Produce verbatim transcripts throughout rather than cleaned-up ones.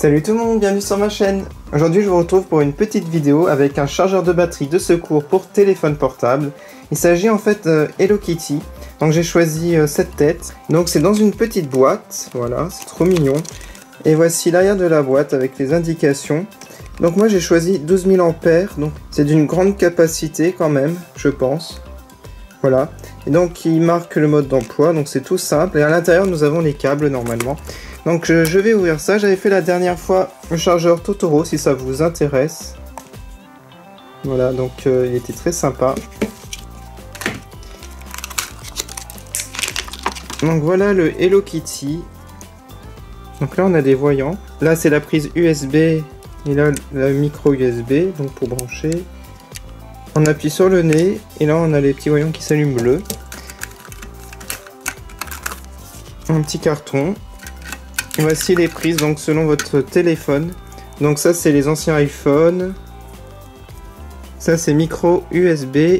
Salut tout le monde, bienvenue sur ma chaîne. Aujourd'hui je vous retrouve pour une petite vidéo avec un chargeur de batterie de secours pour téléphone portable. Il s'agit en fait de Hello Kitty. Donc j'ai choisi euh, cette tête. Donc c'est dans une petite boîte, voilà, c'est trop mignon. Et voici l'arrière de la boîte avec les indications. Donc moi j'ai choisi douze mille ampères, donc c'est d'une grande capacité quand même, je pense. Voilà, et donc il marque le mode d'emploi, donc c'est tout simple. Et à l'intérieur nous avons les câbles normalement. Donc je, je vais ouvrir ça, j'avais fait la dernière fois le chargeur Totoro si ça vous intéresse. Voilà, donc euh, il était très sympa. Donc voilà le Hello Kitty. Donc là on a des voyants. Là c'est la prise U S B et là la micro U S B, donc pour brancher. On appuie sur le nez et là on a les petits voyants qui s'allument bleus. Un petit carton. Et voici les prises donc selon votre téléphone. Donc ça c'est les anciens iPhone. Ça c'est micro U S B.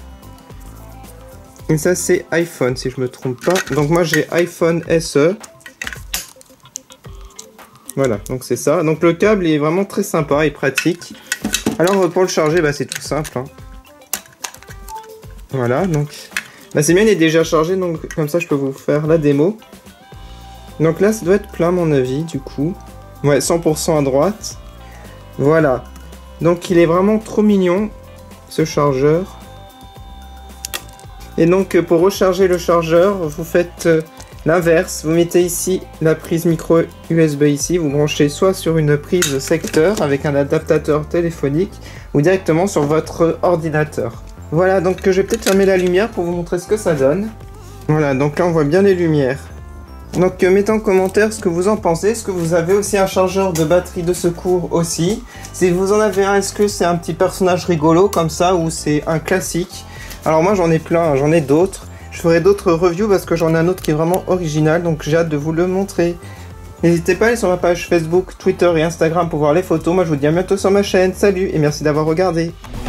Et ça c'est iPhone si je me trompe pas. Donc moi j'ai iPhone S E. Voilà, donc c'est ça. Donc le câble est vraiment très sympa et pratique. Alors pour le charger, bah, c'est tout simple. Hein. Voilà, donc bah, c'est bien, il est déjà chargé, donc comme ça je peux vous faire la démo. Donc là ça doit être plein à mon avis du coup. Ouais, cent pour cent à droite. Voilà. Donc il est vraiment trop mignon ce chargeur. Et donc pour recharger le chargeur, vous faites l'inverse. Vous mettez ici la prise micro U S B ici. Vous branchez soit sur une prise secteur avec un adaptateur téléphonique ou directement sur votre ordinateur. Voilà, donc je vais peut-être fermer la lumière pour vous montrer ce que ça donne. Voilà, donc là on voit bien les lumières. Donc euh, mettez en commentaire ce que vous en pensez. Est-ce que vous avez aussi un chargeur de batterie de secours aussi? Si vous en avez un, est-ce que c'est un petit personnage rigolo comme ça ou c'est un classique? Alors moi j'en ai plein, j'en ai d'autres. Je ferai d'autres reviews parce que j'en ai un autre qui est vraiment original, donc j'ai hâte de vous le montrer. N'hésitez pas à aller sur ma page Facebook, Twitter et Instagram pour voir les photos. Moi je vous dis à bientôt sur ma chaîne. Salut et merci d'avoir regardé.